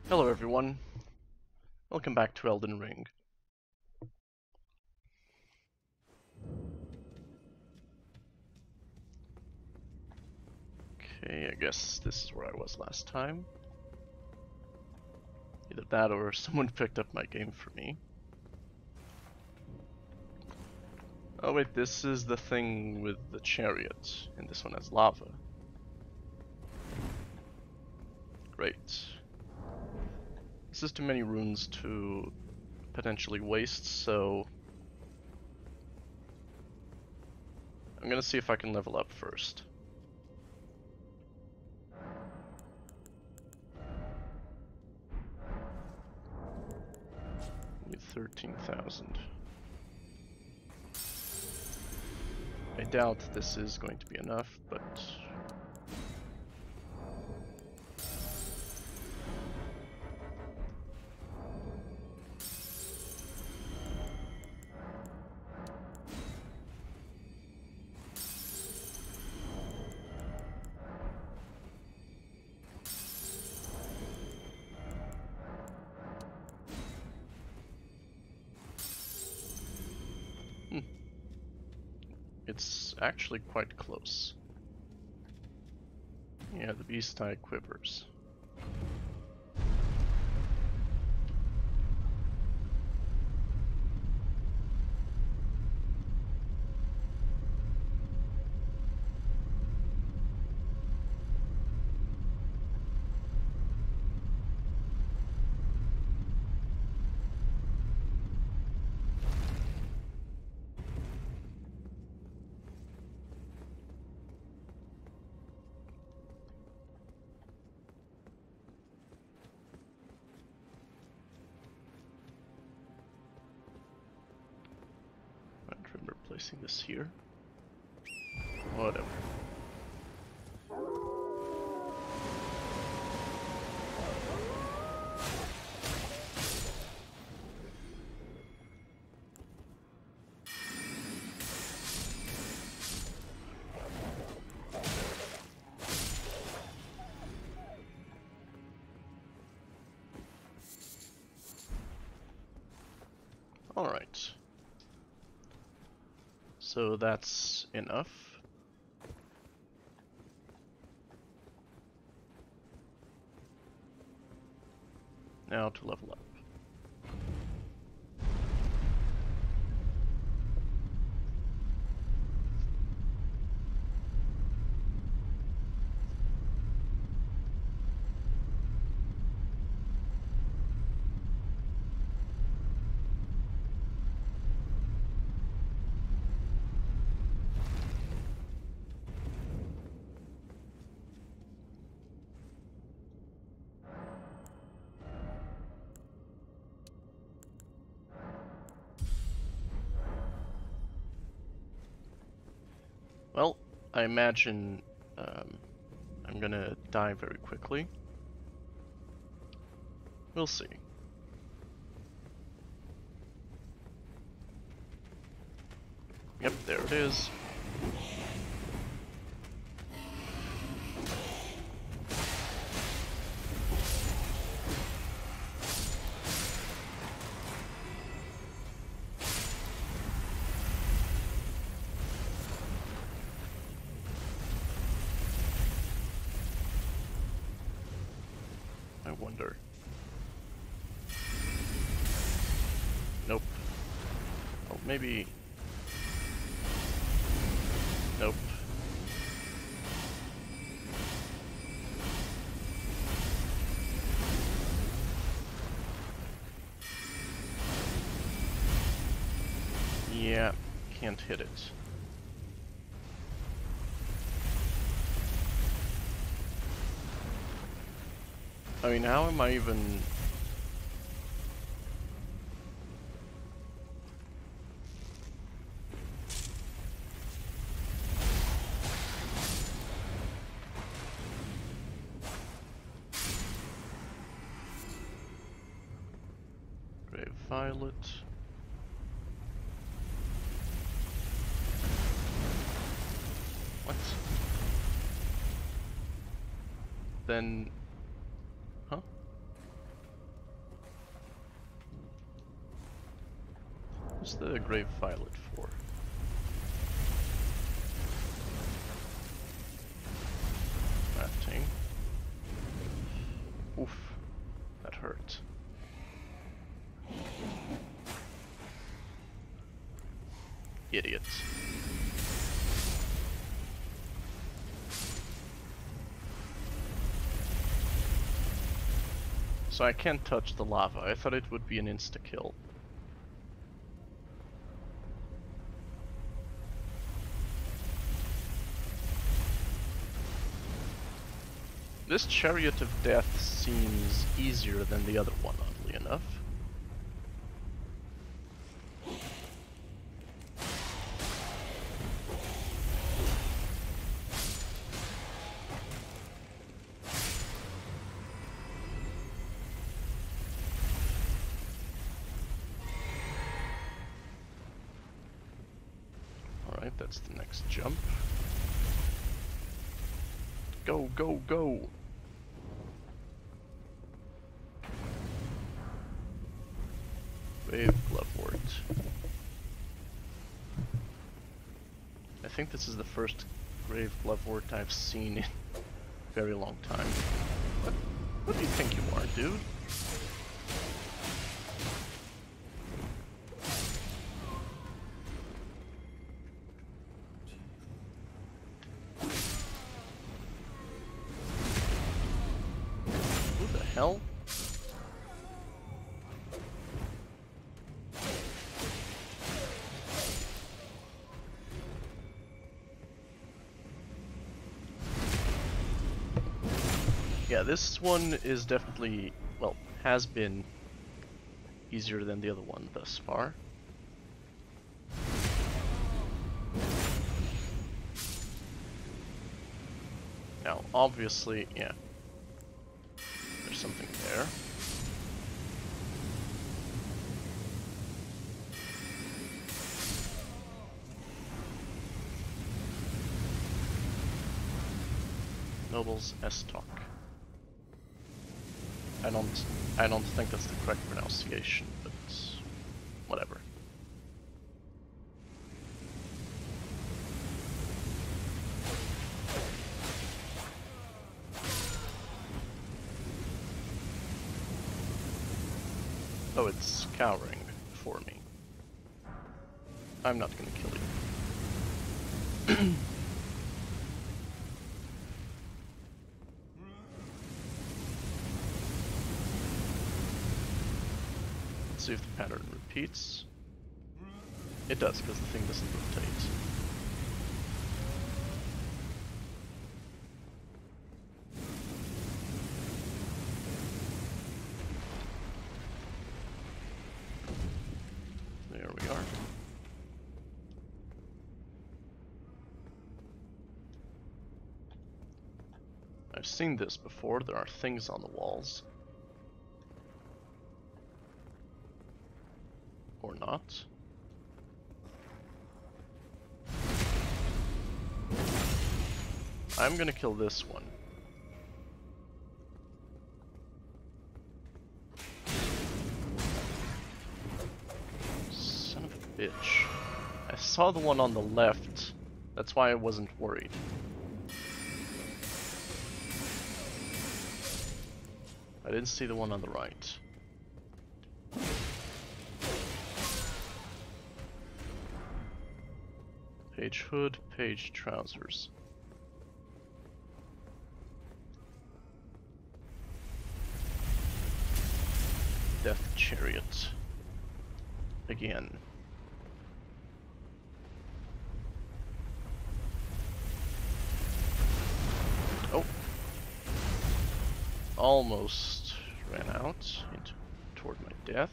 Hello everyone, welcome back to Elden Ring. Okay, I guess this is where I was last time. Either that or someone picked up my game for me. Oh wait, this is the thing with the chariot, and this one has lava. Great. This is too many runes to potentially waste, so I'm gonna see if I can level up first. Need 13,000. I doubt this is going to be enough, but it's actually quite close. Yeah, the beast eye quivers. I don't remember placing this here. Whatever. Alright. So that's enough. Now to level up. Well, I imagine I'm gonna die very quickly. We'll see. Yep, there it is. I wonder. Nope. Oh, maybe. Nope. Yeah, can't hit it. I mean, how am I even... Grave Violet. What? Then... Huh? What's the grave violet for? Crafting. Oof, that hurt. Idiot. So I can't touch the lava. I thought it would be an insta-kill. This Chariot of Death seems easier than the other one, oddly enough. Alright, that's the next jump. Go, go, go! Grave Glovewort. I think this is the first Grave Glovewort I've seen in a very long time. What do you think you are, dude? Who the hell? Yeah, this one is definitely, well, has been easier than the other one thus far. Now, obviously, yeah, there's something there. Noble's Estok. I don't think that's the correct pronunciation, but whatever. Oh, it's cowering for me. I'm not gonna kill you. See if the pattern repeats. It does, because the thing doesn't rotate. There we are. I've seen this before. There are things on the walls. Or not. I'm gonna kill this one. Son of a bitch. I saw the one on the left. That's why I wasn't worried. I didn't see the one on the right. Page hood, page trousers. Death chariot. Again. Oh. Almost ran out toward my death.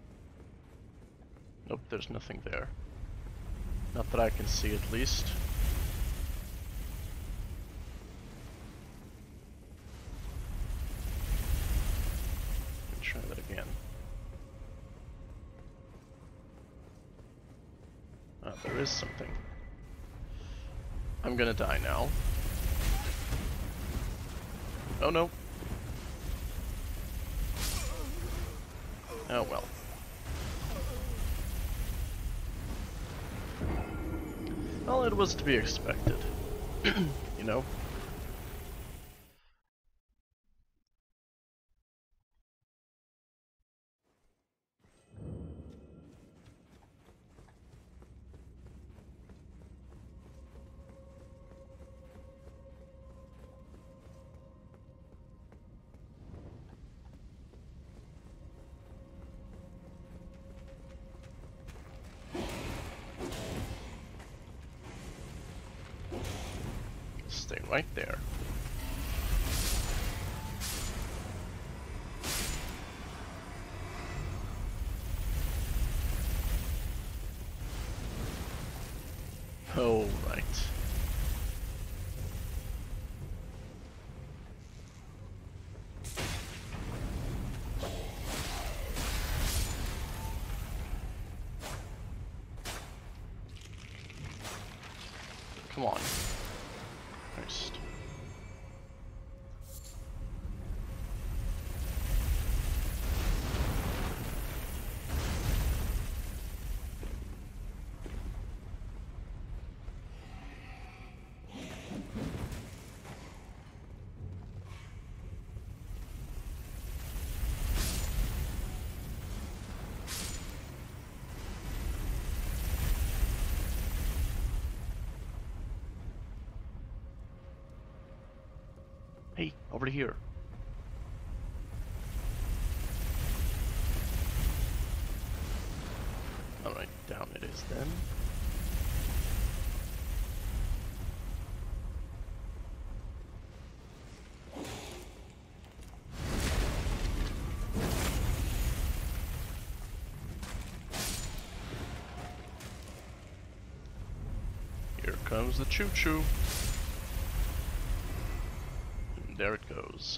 Nope, there's nothing there. Not that I can see, at least. There is something. I'm gonna die now. Oh no. Oh well. Well, it was to be expected. You know? Stay right there. Oh, right. Come on. Christ. Hey, over here. Alright, down it is then. Here comes the choo-choo. And there it goes.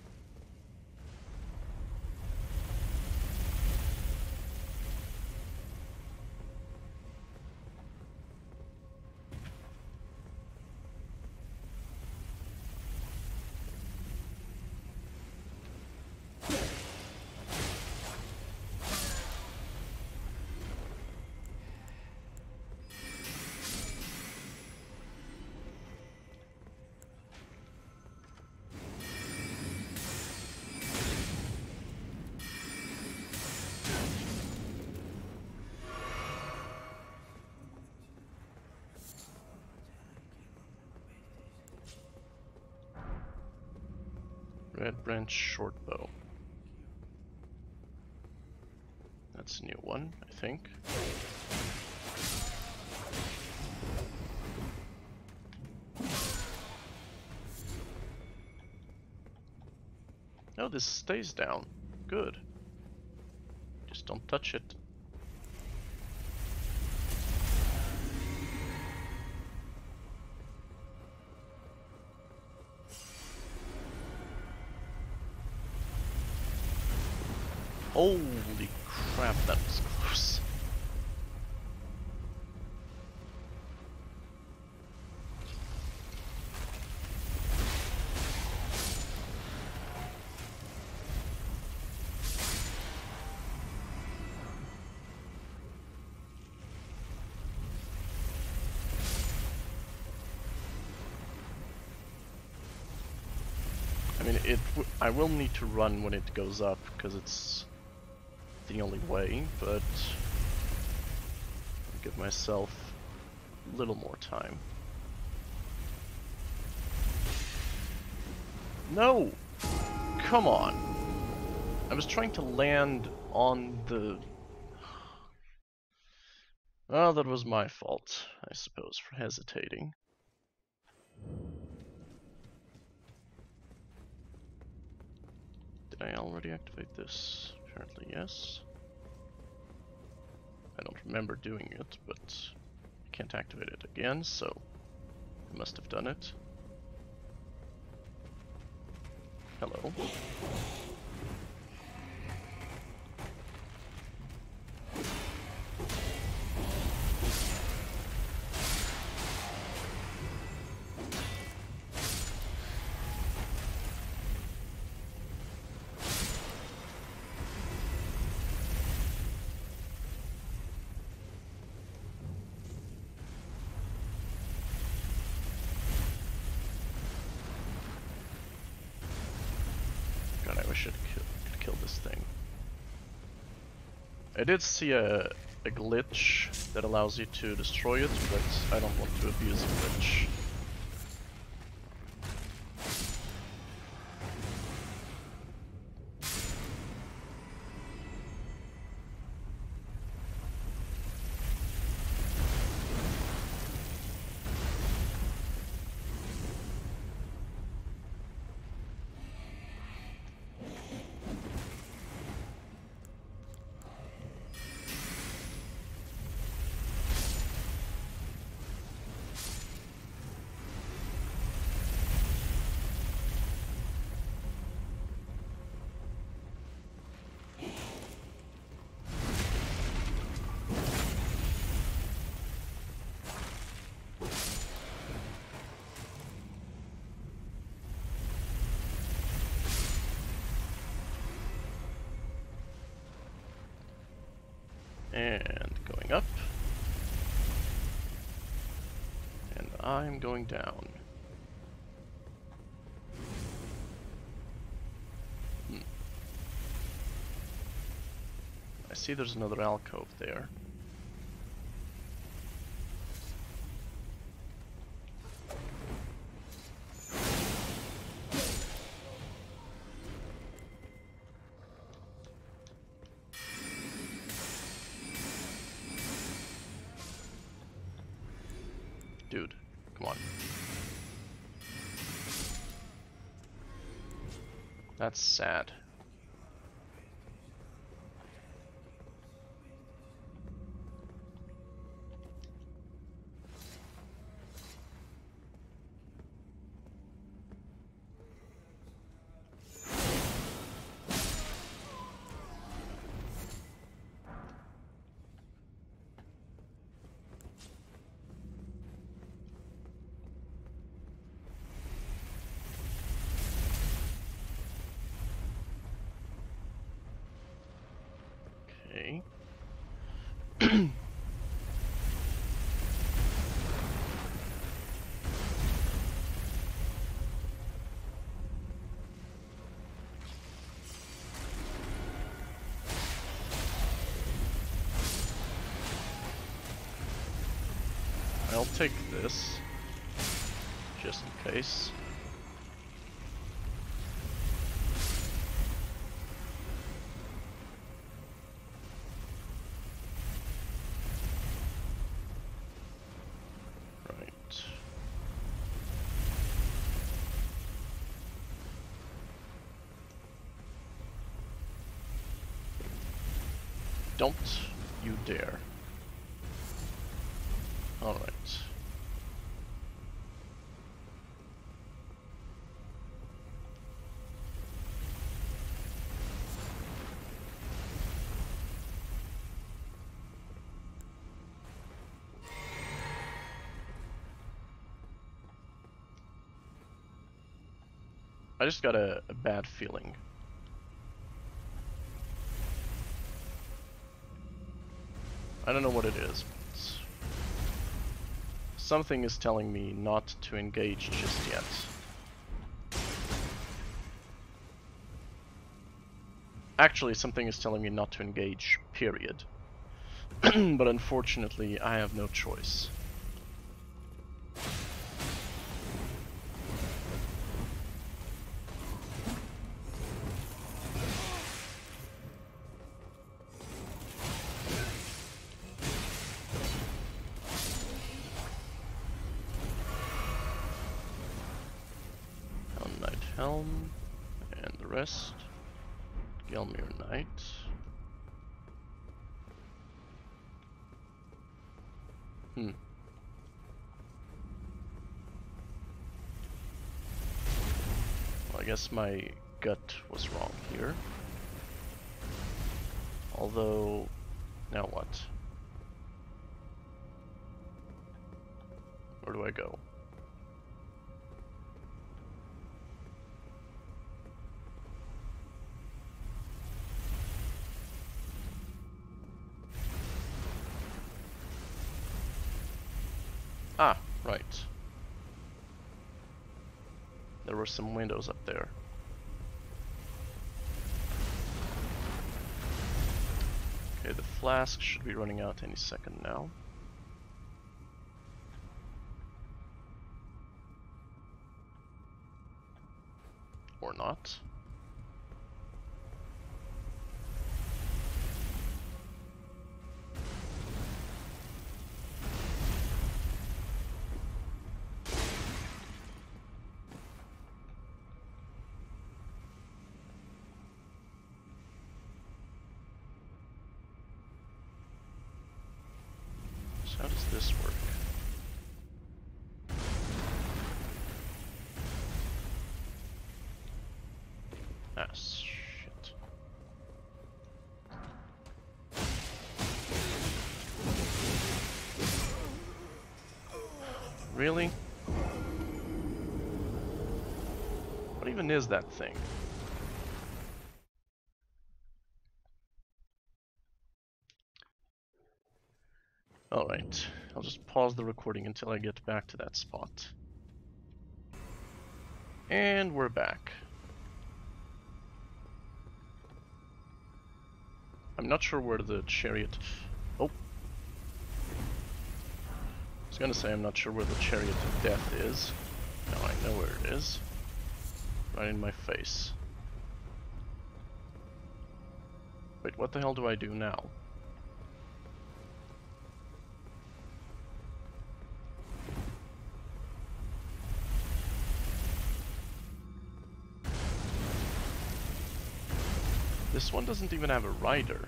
Red branch short bow. That's a new one, I think. Oh, this stays down. Good. Just don't touch it. Holy crap, that was close. I mean, I will need to run when it goes up, because it's the only way, but I'll give myself a little more time. No! Come on! I was trying to land on the... Well, that was my fault, I suppose, for hesitating. Did I already activate this? Apparently yes. I don't remember doing it, but I can't activate it again, so I must have done it. Hello. should kill this thing. I did see a glitch that allows you to destroy it, but I don't want to abuse a glitch. And going up. And I'm going down. I see there's another alcove there. Dude, come on. That's sad. Okay. I'll take this, just in case. Don't you dare. Alright. I just got a bad feeling. I don't know what it is, but something is telling me not to engage just yet. Actually, something is telling me not to engage, period. But unfortunately, I have no choice. Helm, and the rest. Gelmir Knight. Well, I guess my gut was wrong here. Although, now what? Where do I go? Ah, right. There were some windows up there. Okay, the flask should be running out any second now. Or not. So how does this work? Ah, shit. Really? What even is that thing? Alright, I'll just pause the recording until I get back to that spot. And we're back. I'm not sure where the chariot... Oh! I was gonna say I'm not sure where the chariot of death is. Now I know where it is. Right in my face. Wait, what the hell do I do now? This one doesn't even have a rider.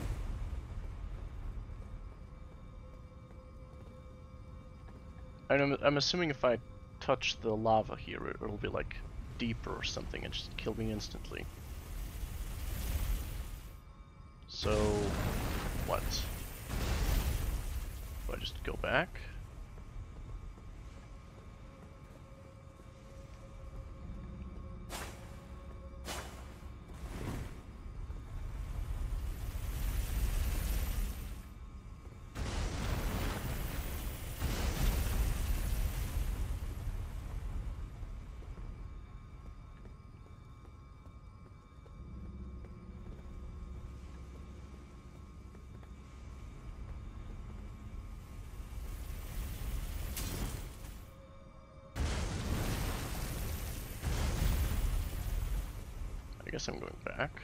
I'm assuming if I touch the lava here, it'll be like deeper or something and just kill me instantly. So, what? Do I just go back? I guess I'm going back.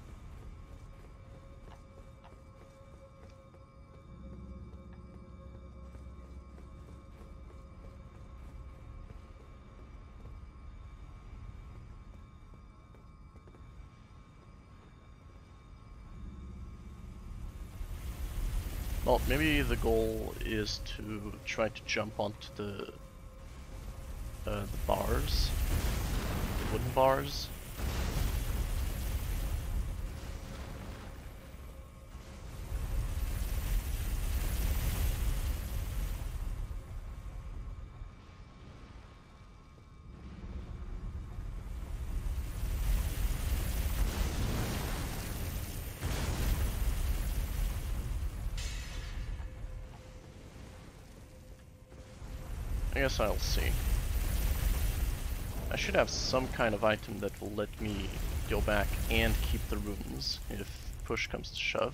Well, maybe the goal is to try to jump onto the bars, the wooden bars. I guess I'll see. I should have some kind of item that will let me go back and keep the runes if push comes to shove.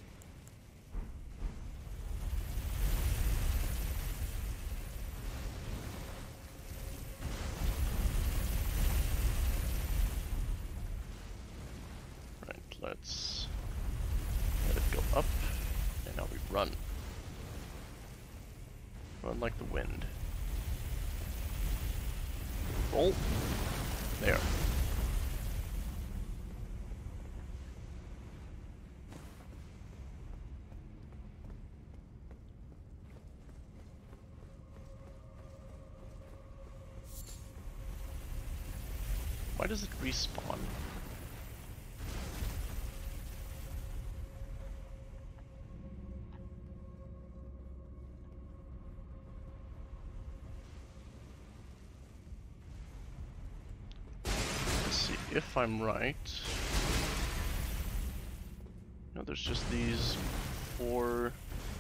Right, let's let it go up, and now we run. Run like the wind. Roll. There. Why does it respawn? If I'm right, no, there's just these 4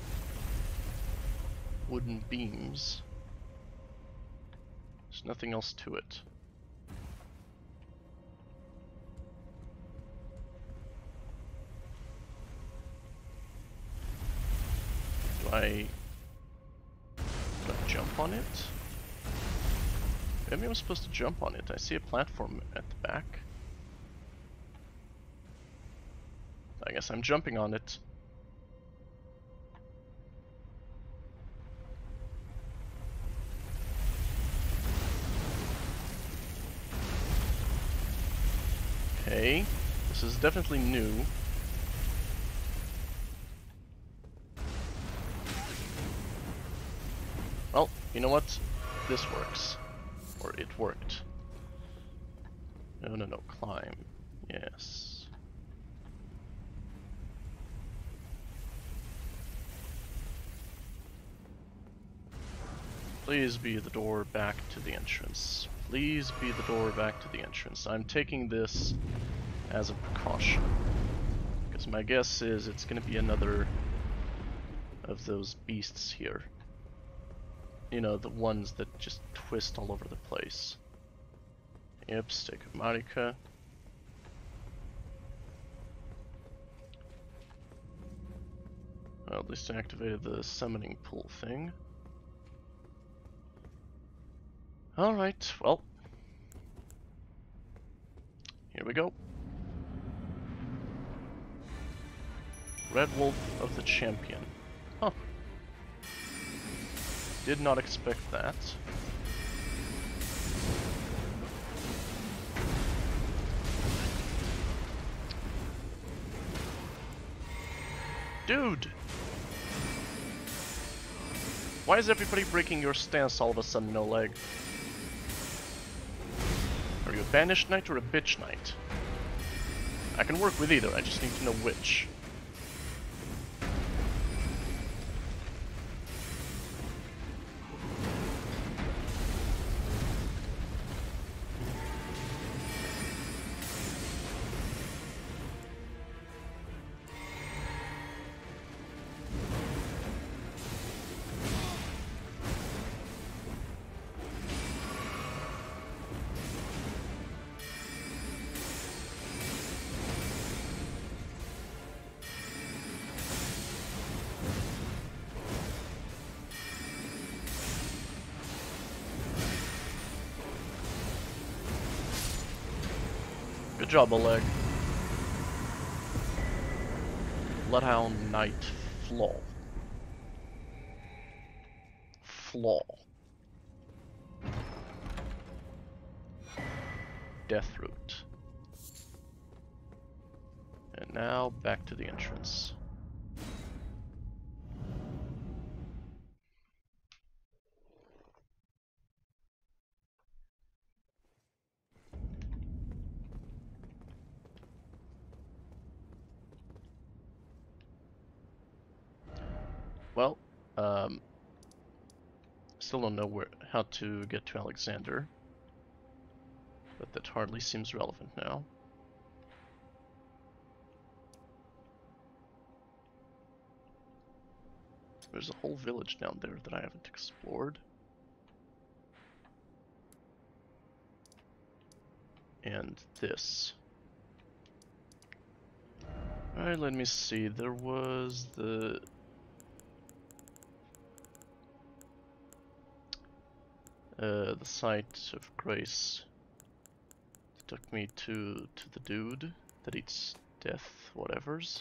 wooden beams. There's nothing else to it. Do I jump on it? Maybe I'm supposed to jump on it. I see a platform at the back. I guess I'm jumping on it. Okay, this is definitely new. Well, you know what? This works. Or it worked. No, climb. Yes. Please be the door back to the entrance. Please be the door back to the entrance. I'm taking this as a precaution. Because my guess is it's going to be another of those beasts here. You know, the ones that just twist all over the place. Yep, Stake of Marika. Well, at least I activated the summoning pool thing. Alright, well. Here we go. Red Wolf of the Champion. Huh. Did not expect that. Dude! Why is everybody breaking your stance all of a sudden, no leg? Are you a banished knight or a bitch knight? I can work with either, I just need to know which. Good job, Oleg. Bloodhound Knight Flaw. Flaw. Deathroot. And now back to the entrance. Well, still don't know how to get to Alexander, but that hardly seems relevant now. There's a whole village down there that I haven't explored. And this. Alright, let me see. There was the site of grace that took me to the dude that eats death whatevers.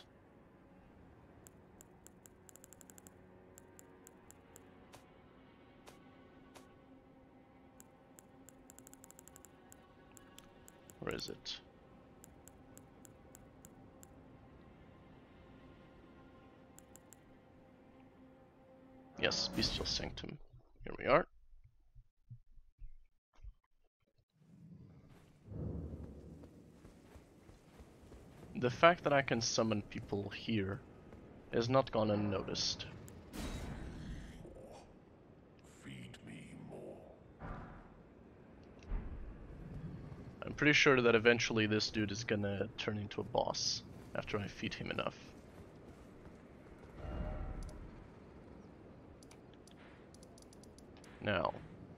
Where is it? Yes, Bestial Sanctum. Here we are. The fact that I can summon people here has not gone unnoticed. Feed me more. I'm pretty sure that eventually this dude is gonna turn into a boss after I feed him enough. Now,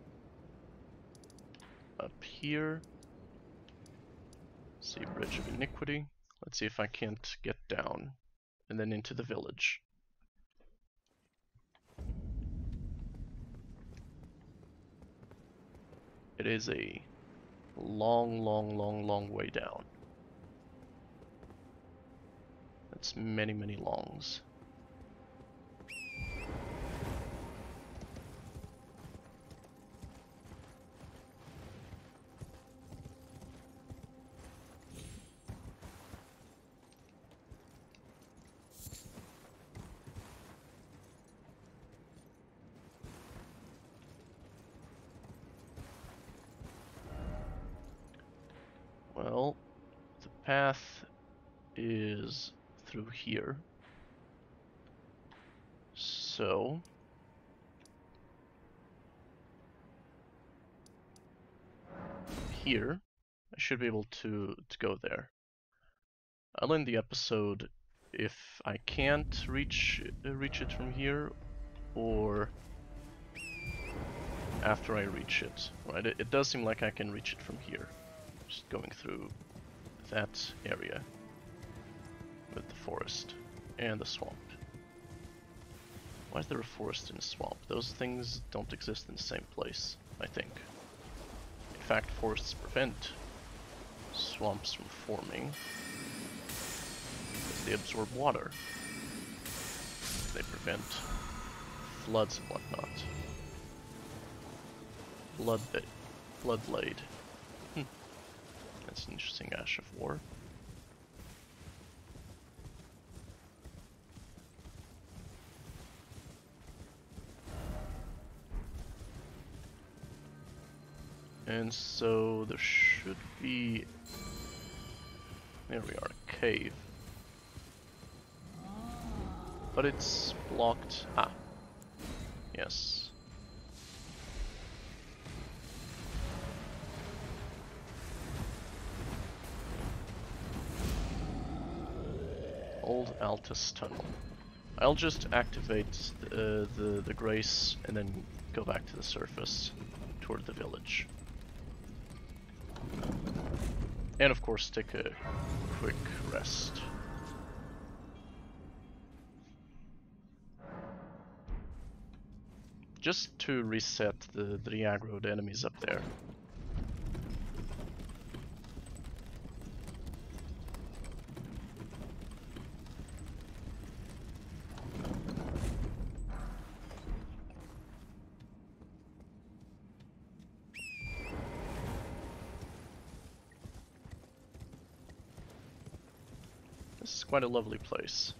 up here, see Bridge of Iniquity. Let's see if I can't get down and then into the village. It is a long, long, long, long way down. That's many, many longs. Well, the path is through here. So from here, I should be able to go there. I'll end the episode if I can't reach it from here, or after I reach it. Right? It does seem like I can reach it from here, just going through that area with the forest and the swamp. Why is there a forest in a swamp? Those things don't exist in the same place, I think. In fact, forests prevent swamps from forming because they absorb water. They prevent floods and whatnot. Bloodblade. That's an interesting Ash of War. And so there should be... There we are, a cave. But it's blocked. Ah. Yes. Old Altus Tunnel. I'll just activate the Grace and then go back to the surface toward the village. And of course take a quick rest. Just to reset the aggroed enemies up there. This is quite a lovely place.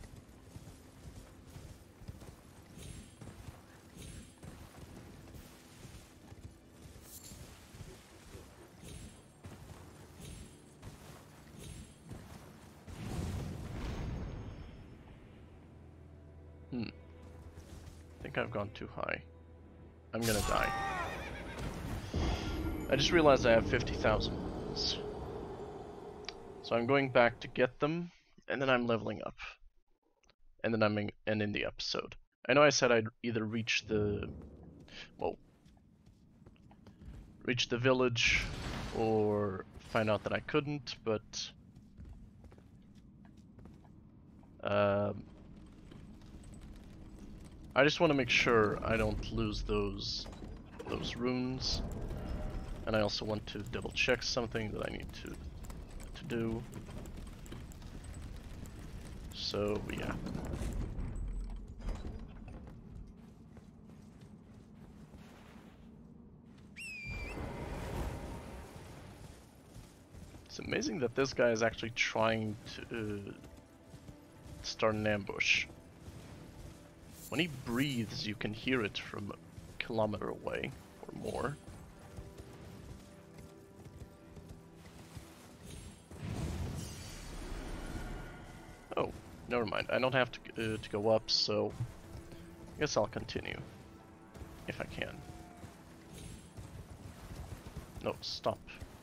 I think I've gone too high. I'm gonna die. I just realized I have 50,000 ones. So I'm going back to get them, and then I'm leveling up. And then I'm ending the episode. I know I said I'd either reach the... well... reach the village, or find out that I couldn't, but... I just want to make sure I don't lose those runes, and I also want to double check something that I need to do. So yeah. It's amazing that this guy is actually trying to start an ambush. When he breathes, you can hear it from a kilometer away or more. Oh, never mind. I don't have to go up, so I guess I'll continue if I can. No, stop.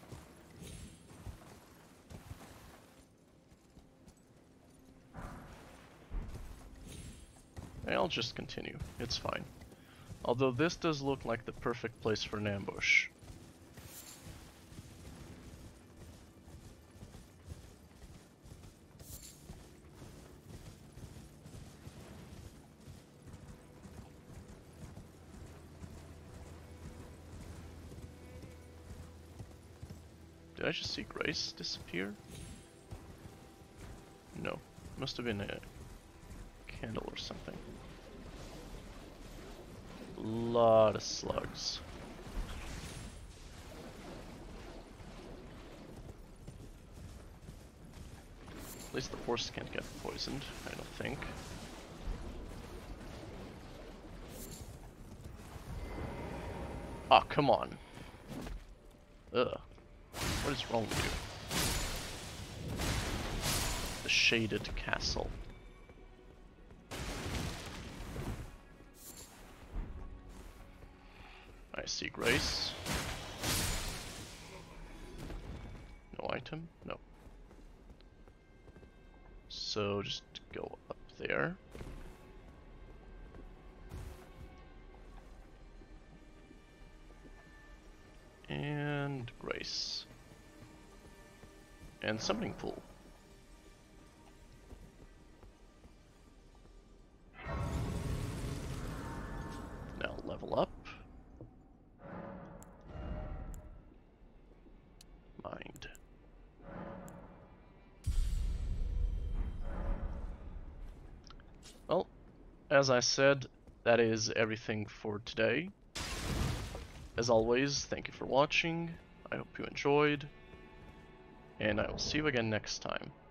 I'll just continue. It's fine. Although this does look like the perfect place for an ambush. Did I just see Grace disappear? No. Must have been a candle or something. Lot of slugs. At least the horse can't get poisoned, I don't think. Ah, come on. Ugh. What is wrong with you? The shaded castle. I see Grace. No item? No. So just go up there. And Grace. And summoning pool. Now level up. Mind. Well, as I said, that is everything for today. As always, thank you for watching. I hope you enjoyed. And I will see you again next time.